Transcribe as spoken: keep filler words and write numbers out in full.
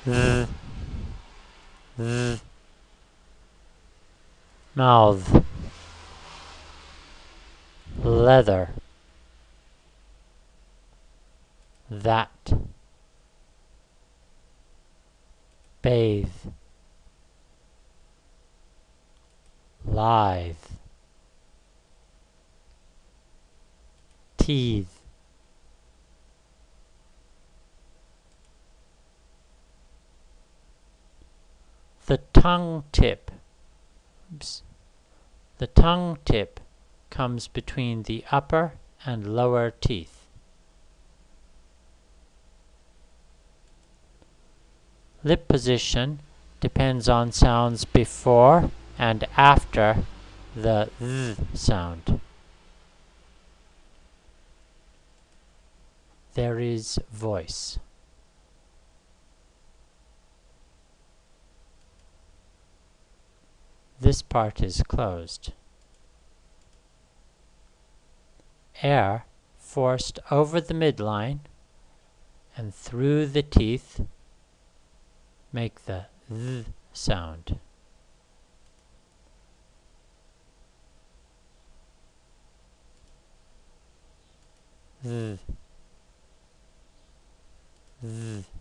th, th. Mouth, leather, that, bathe, lithe, teeth, the tongue tip. Oops. The tongue tip comes between the upper and lower teeth. Lip position depends on sounds before and after the th sound. There is voice. This part is closed. Air forced over the midline and through the teeth make the th sound. Th. Th.